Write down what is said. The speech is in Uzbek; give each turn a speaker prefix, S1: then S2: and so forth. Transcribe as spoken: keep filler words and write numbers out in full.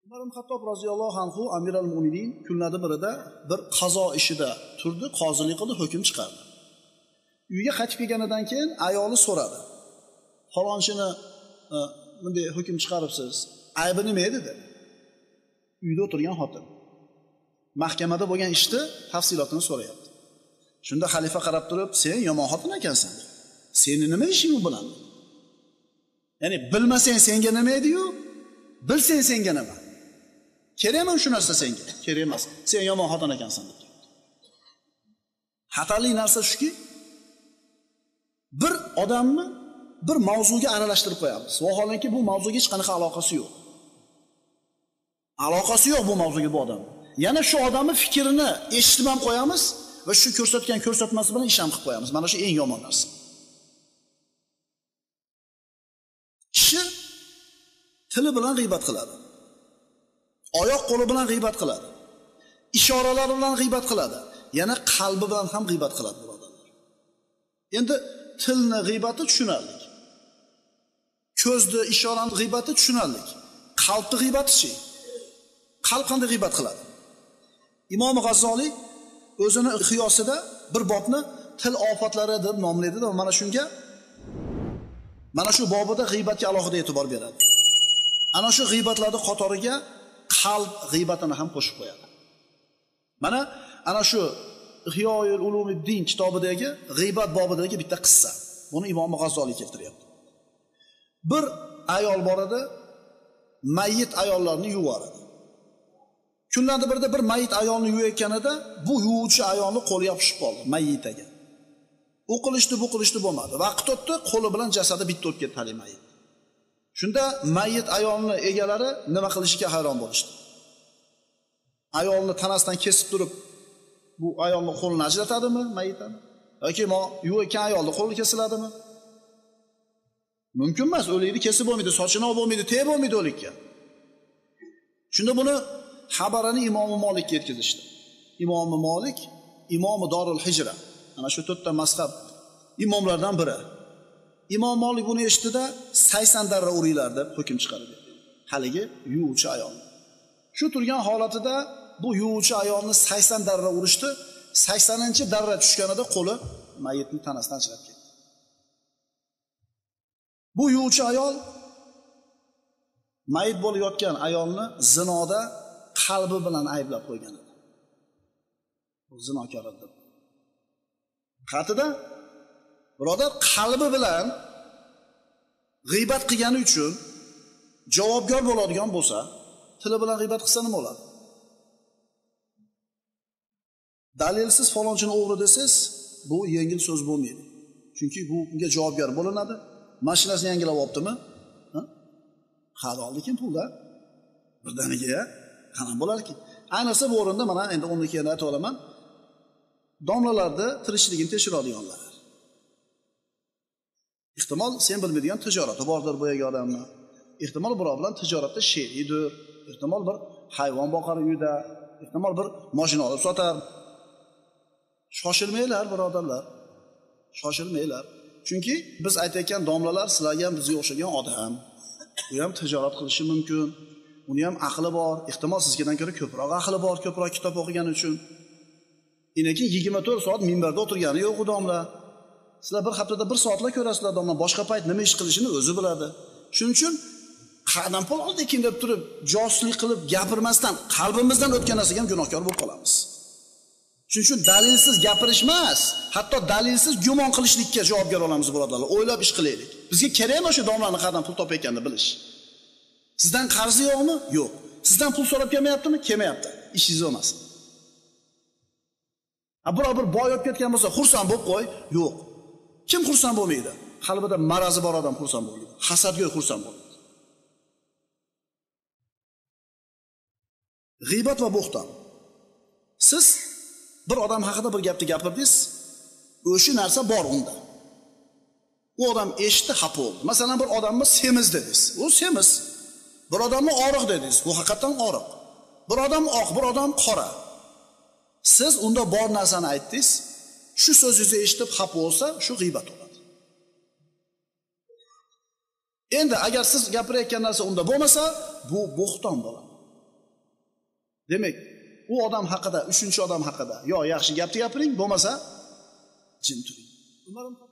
S1: Umar ibn Xattob roziyallohu anhu Amirul Mu'minin kunlardan birida bir qazo ishida turdi, qozilik qildi, hukm chiqardi. Uyga qaytib kelganidan keyin ayoli so'radi. Falonchini bunday hukm chiqaribsiz, aybi nima edi dedi. Uyda o'tirgan xotin mahkamada bo'lgan ishni tafsilotini so'rayapti. Shunda xalifa qarab turib, "Sen yomon xotin ekansan. Seni nima ishing u bilan?" Ya'ni bilmasang senga nima edi-yu, bilsang senga nima? Kerakmi shu narsa senga? Kerak emas. Sen yomon xotin ekansan deb. Xatarli narsa shuki, bir odamni bir mavzuga aralashtirib qo'yamiz. Vaholanki bu mavzuga hech qanaqa aloqasi yo'q. Aloqasi yo'q bu mavzuga bu odam. Yana shu odamning fikrini eshitib ham qo'yamiz va shu ko'rsatgan ko'rsatmasi bilan ish ham qilib qo'yamiz. Mana shu eng yomon narsa. Kishi tili bilan g'iybat qiladi. Oyoq qo'li bilan g'iybat qiladi. Ishoralari bilan g'iybat qiladi. Yana qalbi bilan ham g'iybat qiladi bu odamlar. Endi tilni g'iybatni tushunarli. Ko'zni, ishorani g'iybatni tushunarli. Qalbni g'iybatchi. Qalb qanday g'iybat qiladi? Imom G'azzoliy o'zini Ihyosida bir bobni til ofatlari deb nomlaydi va mana shunga mana shu bobida g'iybatga alohida e'tibor beradi. Ana shu g'iybatlarning qatoriga qalb g'iybatini ham qo'shib qo'yadi. Mana ana shu Ihyoul Ulumuddin kitobidagi g'iybat bobidagi bitta qissa. Buni Imom G'azzoliy keltiryapti. Bir ayol bor edi, mayit ayollarni yuvardi. Kunlardan birida bir mayit ayolni yuvayotganida bu yuvuvchi ayolning qo'li yopishib qoldi mayitaga. U qilishdi, bu qilishdi bo'lmadi. Vaqt o'tdi, qo'li bilan jasadi bitta o'tib ketdi hali mayit. Shunda mayit ayolni egalari nima qilishiga hayron bo'lishdi. Ayolni tanasidan kesib turib, bu ayolning qo'lini ajratadimi mayitdan? Yoki mo yuvayotgan ayolning qo'li kesiladimi? Mumkin emas, o'likni kesib bo'lmaydi, sochini olib bo'lmaydi, teg bo'lmaydi o'likka. Shunda buni xabarini Imom Molikka yetkazishdi. Imom Molik, Imom Dorul Hijra, ana shu to'rtta mazhab imomlardan biri. Imom Molik buni eshitdi-da, sakson darra uringlar deb hukm chiqardi. Haligi yuvuvchi ayol. Shu turgan holatida bu yuvuvchi ayolni sakson darra urishdi. saksoninchi darra tushganida qo'li mayitning tanasidan ajrab ketdi. Bu yuvuvchi ayol mayit bo'lib yotgan ayolni zinoda qalbi bilan ayblab qo'ygan edi. Bu zinokor edi. Qatida birodar qalbi bilan g'iybat qilgani uchun javobgar bo'ladigan bo'lsa, tili bilan g'iybat qilsa nima bo'ladi? Dalilsiz falonchini o'g'ri desangiz, bu yengil so'z bo'lmaydi. Chunki bu unga javobgar bo'linadi. Mashinasini yangilab olibdimi? Ha? Qada oldikin pulda. Birdaniga qanaqa bo'larki? Ayniqsa bu o'rinda mana endi uni keyin aytib olaman. Domlalarda tirikchiligini tekshiradiganlar. Ehtimol sen bilmaydigan tijorati bordir bu yerga odamlar. Ehtimol birov bilan tijoratda sheridir. Ehtimol bir hayvon boqar uyda, ehtimol bir mashina olib sotar. Shoshilmanglar birodarlar. Shoshilmanglar. Chunki biz aytayotgan domlalar sizlarga ham bizga o'xshagan odam. U ham tijorat qilishi mumkin. Uni ham aqli bor. Ehtimol sizgadan ko'ra ko'proq aqli bor, ko'proq kitob o'qigani uchun. Lekin yigirma to'rt soat minbarda o'tirgani yo'q u domla. Sizlar bir haftada bir soatlar ko'rasizlar domla, boshqa payt nima ish qilishini o'zi biladi. Shuning uchun qadam pul oldikin deb turib, josuslik qilib gapirmasdan qalbimizdan o'tgan narsaga ham gunohkor bo'lib qolamiz. Shuning uchun dalilsiz gapirish emas, hatto dalilsiz gumon qilishlikka javobgar bo'lamiz birodarlar. O'ylab ish qilaylik. Bizga kerakmi o'sha domlarning qadam pul topayotganini bilish? Sizdan qarzi yo'qmi? Yo'q. Sizdan pul so'rab kelmayaptimi? Kelmayapti. Ishingiz emas. A biror bir boy olib ketgan bo'lsa, xursand bo'lib qo'y. Yo'q. Kim xursand bo'lmaydi? Qalbida marazi bor odam xursand bo'lmaydi. Hasadgo'y xursand bo'lmaydi. G'iybat va bo'xton. Siz bir odam haqida bir gapni gapirdingiz, o'sha narsa bor unda. U odam eshitdi, xafa bo'ldi. Masalan, bir odamni semiz dedingiz. U semiz. Bir odamni oriq dedingiz. Bu haqiqatan oriq. Bir odam oq, bir odam qora. Siz unda bor narsani aytdingiz, shu so'zingizni eshitib xafa bo'lsa, shu g'iybat bo'ladi. Endi agar siz gapirayotgan narsa unda bo'lmasa, bu bo'xton bo'ladi. Demak, u odam haqida, uchinchi odam haqida yo yaxshi gapni gapiring, bo'lmasa jim turing.